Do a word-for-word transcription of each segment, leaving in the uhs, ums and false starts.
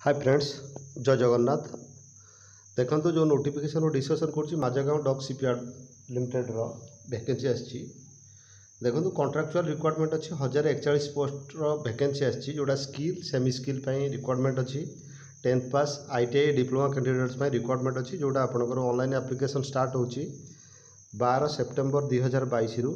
Hi friends, जय जगन्नाथ। देखो जो नोटिफिकेशन डिस्कसन कर माझागाँव डॉक शिपयार्ड लिमिटेड रो वैकेंसी आसी देखो कॉन्ट्रैक्चुअल रिक्वायरमेंट अच्छी हजार एकचाश पोस्ट वैकेंसी आसी जोड़ा स्किल सेमी स्किल रिक्वायरमेंट अच्छी tenth pass ITI diploma candidates requirement अच्छी जोड़ा आपंकर ऑनलाइन एप्लिकेशन स्टार्ट होची बारह सेप्टेम्बर दुई हजार बैश रु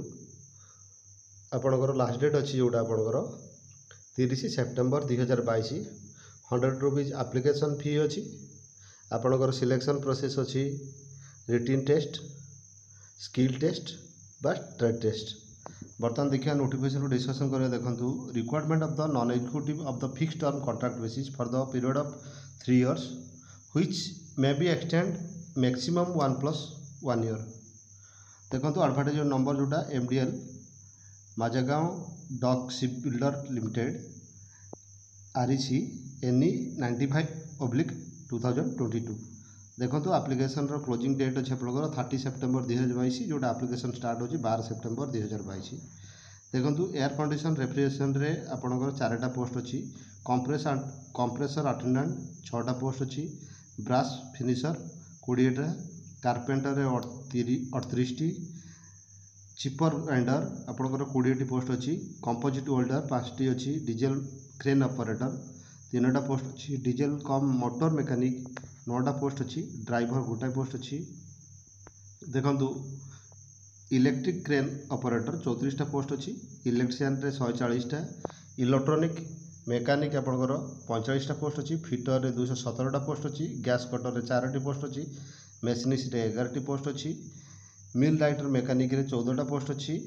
आपंकर लास्ट डेट अच्छी जोड़ा आपंकर तीस सेप्टेम्बर दुई हजार बैश हंड्रेड रुपीज एप्लिकेशन फी अच्छी आपंकर सिलेक्शन प्रोसेस अच्छी रिटिन टेस्ट स्किल टेस्ट बा ट्रेड टेस्ट। बर्तमान देखिए नोटिफिकेशन डिस्कसन करिए। देखो requirement of the non executive of the fixed term contract basis for the period of three years which may be extend maximum one plus one year. देखो advertise number जोटा MDL Mazagaon dock ship builder limited REC NE ninety five oblique two thousand twenty two. देखो application रो closing date अच्छे आपंकर thirty September दुई हजार bash जोटा application start होची बारह सेप्टेम्बर दुई हजार बैश। देखो एयर कंडीशन रेफ्रिजरेशन रे आपंकर चारटा पोस्ट अच्छी कंप्रेसर कंप्रेसर अटेंडेंट छटा पोस्ट अच्छी ब्रास फिनिशर कोड़ेटा कारपेंटर अड़तीस चिपर ग्राइंडर आपंकर कोड़े पोस्ट अच्छी कंपोजिट वेल्डर पाँचटी अच्छी डीजेल क्रेन ऑपरेटर तीनटा पोस्ट अच्छी डीजेल कम मोटर मेकानिक नौटा पोस्ट अच्छी ड्राइवर गोटाए पोस्ट अच्छी। देखो इलेक्ट्रिक क्रेन ऑपरेटर चौतीसटा पोस्ट अच्छी इलेक्ट्रिशियन रे शहे चालीसटा इलेक्ट्रोनिक मेकानिक आपंकर पैंतालीसटा पोस्ट अच्छी फिटर रे दुई सतरटा पोस्ट अच्छी गैस कटर रे चारोटी पोस्ट अच्छी मेसिनिस्ट रे एगारटी पोस्ट अच्छी मिल लाइटर मेकानिक रे चौदहटा पोस्ट अच्छी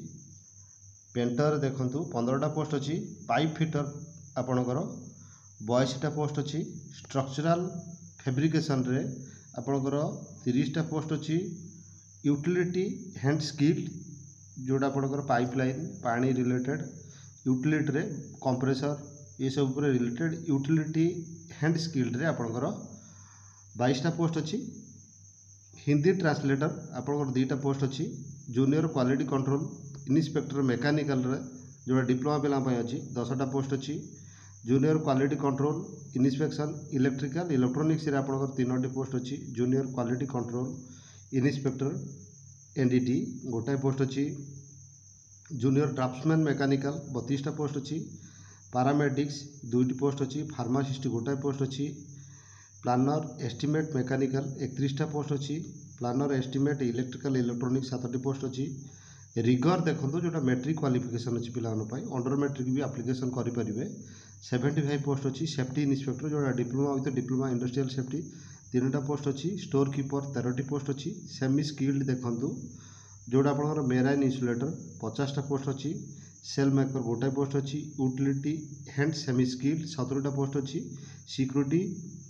पेंटर देखंतु पंद्रहटा पोस्ट अच्छी पाइप फिटर आपणकर बयासीटा पोस्ट अच्छी स्ट्रक्चरल फैब्रिकेशन रे आपणकर तीसटा पोस्ट अच्छी यूटिलिटी हैंड स्किल जोड़ा आपणकर पाइपलाइन पानी रिलेटेड यूटिलिटी रे कंप्रेसर ये सब रिलेटेड यूटिलिटी हैंड स्किल रे आपणकर बाईसटा पोस्ट अच्छी हिंदी ट्रांसलेटर आपणकर दुईटा पोस्ट अच्छी junior quality control inspector mechanical रे जोड़ा डिप्लोमा पिला अच्छी दसटा पोस्ट अच्छी junior quality control inspection electrical electronics रे आपणकर तीनोटी पोस्ट अच्छी junior quality control inspector NDT गोटाए पोस्ट अच्छी जूनियर ड्राफ्ट्समैन मेकानिकल बत्तीसटा पोस्ट अच्छी पारामेडिक्स दुईटी पोस्ट अच्छी फार्मासिस्ट गोटाए पोस्ट अच्छी प्लानर एस्टिमेट मेकानिकल एकतीसटा पोस्ट अच्छी प्लानर एस्टिमेट इलेक्ट्रिकल इलेक्ट्रोनिक्स सातटी पोस्ट अच्छी रिगर देखो जोटा मैट्रिक क्वालिफिकेशन अच्छी पिला अंडर मैट्रिक भी एप्लिकेशन करेंगे सेवेंटी फाइव पोस्ट अच्छी सेफ्टी इन्स्पेक्टर जोटा diploma with diploma industrial safety तीनटा पोस्ट अच्छी स्टोर कीपर तेरह पोस्ट अच्छी सेमी स्किल्ड देखो जोटा आप मेराइन इन्सुलेटर पचासटा पोस्ट अच्छी सेल मेकर गोटाए पोस्ट अच्छी यूटिलिटी हैंड सेमी स्किल्ड सतरटा पोस्ट अच्छी सिक्यूरिटी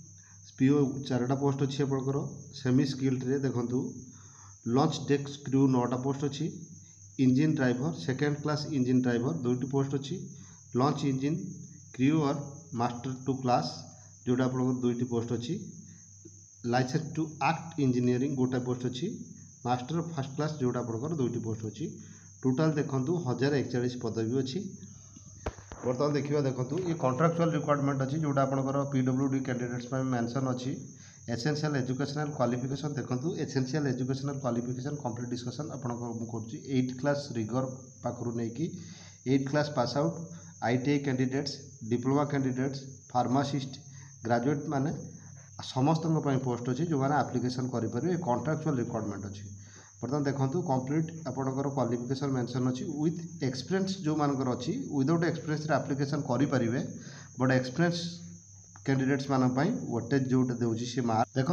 पीओ चारटा पोस्ट अच्छी आपंकर सेमी स्किल्ड रे देखो लॉन्च डेस्क क्रू नौटा पोस्ट अच्छी engine driver second class engine driver दुईटी post अच्छी लॉन्च इंजिन क्रू और मास्टर टू क्लास जोटा आप दुईटी पोस्ट अच्छी लाइसेंस टू एक्ट इंजीनियरिंग गोटाए पोस्ट अच्छी मास्टर फर्स्ट क्लास जोटा आप दुईटी पोस्ट अच्छी टोटाल देखो हजार एकचाश पदवी अच्छी। बर्तमान देखा देखो ये कॉन्ट्रैक्चुअल रिक्वायरमेंट अच्छी जोटा आपंकर पीडब्ल्यूडी कैंडिडेट्स मेंशन अच्छी एसेंशियल एजुकेशनल क्वालिफिकेशन देखो essential educational qualification complete discussion आपको एट क्लास रिगर पाखु नहीं कि eight class pass out ITI candidates diploma candidates pharmacist graduate माने समस्त पोस्ट अच्छी जो मैंने एप्लिकेशन करेंगे कॉन्ट्रैक्चुअल रिक्वायरमेंट अच्छी। बर्तमान देखो कंप्लीट आपंकर क्वालिफिकेशन मेंशन अच्छी विथ एक्सपीरियंस जो मानकर अच्छी विदाउट एक्सपीरियंस एप्लिकेशन करेंगे बट एक्सपीरियंस कैंडिडेट्स मानी वेटेज जोटा दूसरी सी मार्क देखो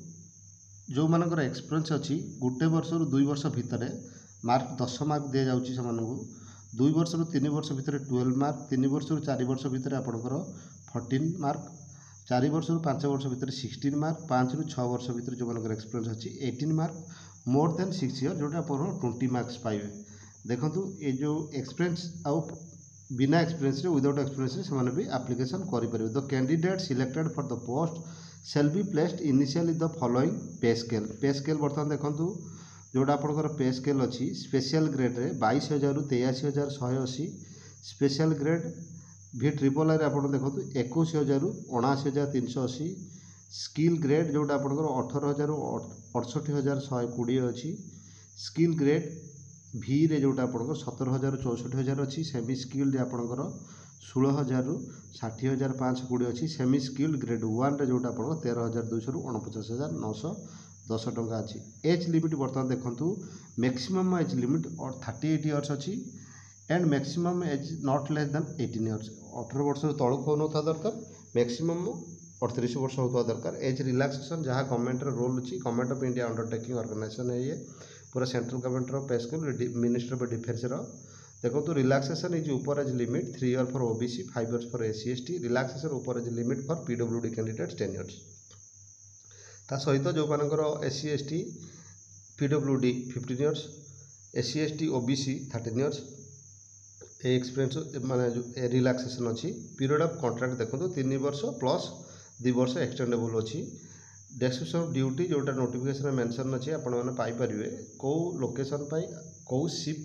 जो मानकर एक्सपीरियंस अच्छी गोटे वर्ष रु दुई वर्ष भितर मार्क दस मार्क दि जाऊँगी से दुई वर्ष रु तीन वर्ष भितर ट्वेल्व मार्क तीन वर्ष रु चार वर्ष भितर आपंकर फोर्टीन मार्क चार वर्ष रु पांच वर्ष भितर सिक्सटीन मार्क पाँच रु छः वर्ष भितर जो मानकर एक्सपीरियंस अच्छी eighteen mark more than six year जोटा आप ट्वेंटी मार्क्स पाइबे। देखो ये जो एक्सपीरियंस आउ बिना एक्सपीरियंस विदाउट एक्सपीरियंस से भी एप्लिकेशन करेंगे। The candidate selected for the post shall be placed initially the following pay scale pay scale बर्तमान देखो जोटा आपंकर पे स्केल अच्छी स्पेशल ग्रेड रे बाईस हजार रु तेयासी हजार शहे अशी स्पेशल ग्रेड भि ट्रिपल आई आप देखो एक हजार अणाशी हजार तीन सौ अशी स्किल ग्रेड जोटा आपंकर अठर हजार अड़सठ हजार शहे कोड़े अच्छी स्किल ग्रेड भि रे जोटा आपंकर सतर हजार चौसठ हजार अच्छी सेमी स्किल्ड आपंकर षोल हजार षाठी हजार पाँच कोड़े अच्छी सेमी स्किल्ड ग्रेड वन रे जोटा आपंकर तेरह हजार दुईश अणपचास हजार नौश दस टंका अच्छी एज लिमिट बर्तमान देखूँ maximum age limit thirty eight years अच्छी and maximum age not less than eighteen years अठर वर्ष तलू हो ना दरकार मैक्सिमम अड़तीस वर्ष होता दरकार एज रिलैक्सेशन जहाँ गवर्नमेंट रोल अच्छी government of India undertaking organisation है ये पूरा सेंट्रल गवर्नमेंट पे स्कूल मिनिस्टर ऑफ डिफेंस देखो relaxation is upper age limit three year for OBC five years for SC ST relaxation upper age limit for PWD candidates ten years ता सहित जो मानकर SC ST PWD fifteen years SC ST OBC thirteen years experience माने relaxation अच्छी period of contract देखो तीन वर्ष plus दु वर्ष एक्सटेंडेबल अच्छी डेस्क्रिप्शन ऑफ ड्यूटी जोटा नोटिफिकेशन मेंशन अच्छी आपण मैंने पाइपर कौ लोकेशन कौ शिप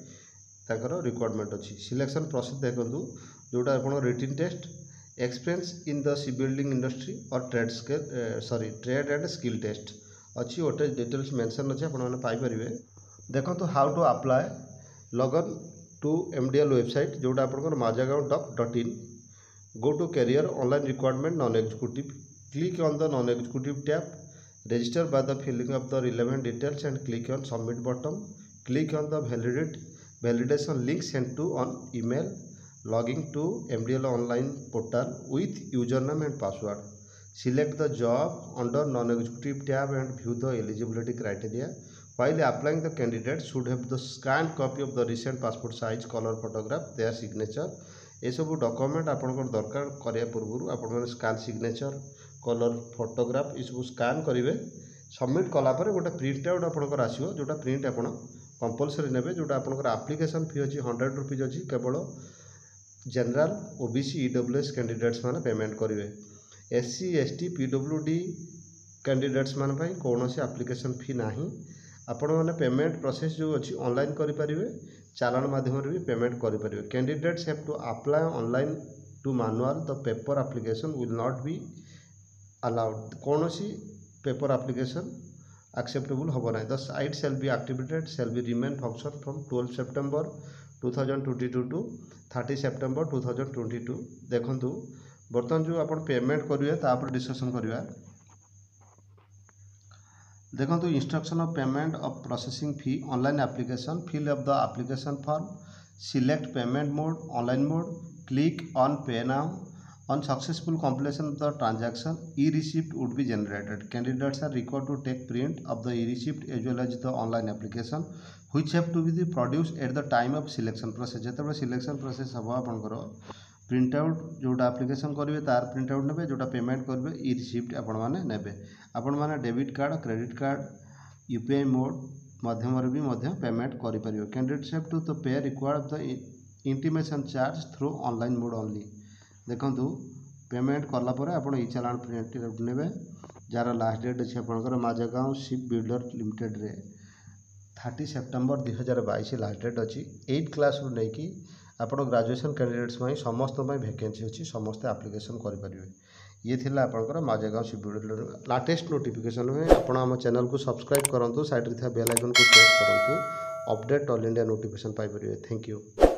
ताकर रिक्वायरमेंट अच्छी सिलेक्शन प्रोसेस देखो जोटा आप written test experience in the sea building industry और trade skill sorry trade and skill test अच्छी गोटे डिटेल्स मेंशन अच्छी आपण मैंने पाइपर देखो how to apply login to MDL website जोटा आप Mazagaon dock dot in go to career online requirement non executive click on the non executive tab register by the filling of the relevant details and click on submit button click on the validate validation link sent to on email logging to M D L online portal with username and password select the job under non executive tab and view the eligibility criteria while applying the candidate should have the scanned copy of the recent passport size color photograph their signature ये सब document आपंकर दरकार करने पूर्व आपण scan signature colour photograph ये सब scan करेंगे सबमिट कलापर गोटे प्रिंट आउट आपंकर आसो जोटा प्रिंट आप कंपलसरी ने जोटा आपंकर आप्लिकेशन फी अच्छी हंड्रेड रुपीज अच्छी केवल जनरल ओबीसी ईडब्ल्यूएस कैंडिडेट्स मैंने पेमेंट करेंगे एससी एसटी पीडब्ल्यूडी कैंडिडेट्स मान कौन सी आप्लिकेशन फी ना आपण मैंने पेमेंट प्रोसेस जो अच्छी ऑनलाइन करेंगे चालान माध्यम भी पेमेंट करेंगे candidates have to apply online to manual the paper application will not be allowed कौन सी पेपर एप्लिकेशन एक्सेप्टेबल हम ना the site shall be activated shall be remain function from twelve September two thousand twenty two to thirty September two thousand twenty two देखूँ बर्तमान जो आप payment करेंगे तापर डिस्कसन करवा देखो instruction of payment of processing fee online application fill up the application form select payment mode online mode click on pay now on successful completion of the transaction e-receipt would be generated candidates are required to take print of the e-receipt as well as the online application which have to be produced at the time of selection process जिते selection process हम आपंकर print out जोटा application करेंगे तार print out ने जोटा payment करेंगे ई receipt आपण मैंने ने आपण मैंने debit card credit card UPI mode माध्यम भी मध्य पेमेंट करेंगे candidates have to the pay required the intimation charge through online mode only देखूँ पेमेंट कलापर आप ई चालान प्रिंट आउट ने जार लास्ट डेट अच्छे आपंकर माझागांव शिप बिल्डर लिमिटेड रे थर्टी सेप्टेम्बर दुई हजार बैश लास्ट डेट अच्छी एट क्लास रू नहीं आप ग्रेजुएशन कैंडिडेट्स समस्त वैकेंसी अच्छी समस्ते एप्लिकेशन करेंगे ये थिला आपंकर Mazagaon ship builder latest notification में आप आम चैनल को सब्सक्राइब करूँ साइड बेल आइकन को प्रेस करूँ अपडेट ऑल इंडिया नोटिफिकेशन पाइपर थैंक यू।